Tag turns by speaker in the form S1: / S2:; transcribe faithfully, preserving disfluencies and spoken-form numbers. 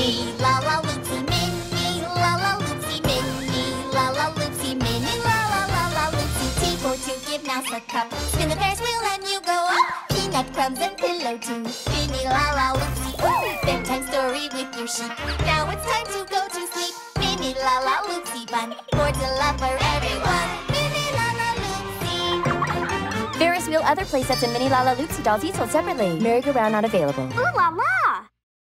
S1: Mini Lalaloopsy, Mini Lalaloopsy, Mini Lalaloopsy, Mini Lalaloopsy. Tea for two, give mouse a cup. Spin the Ferris wheel and you go up. Peanut crumbs and pillow too. Mini Lalaloopsy, ooh, bedtime story with your sheep. Now it's time to go to sleep. Mini Lalaloopsy fun, more to love for everyone. Mini Lalaloopsy.
S2: Ferris wheel, other playsets, and mini Lalaloopsy dolls each sold separately. Merry-go-round not available.
S3: Ooh la la!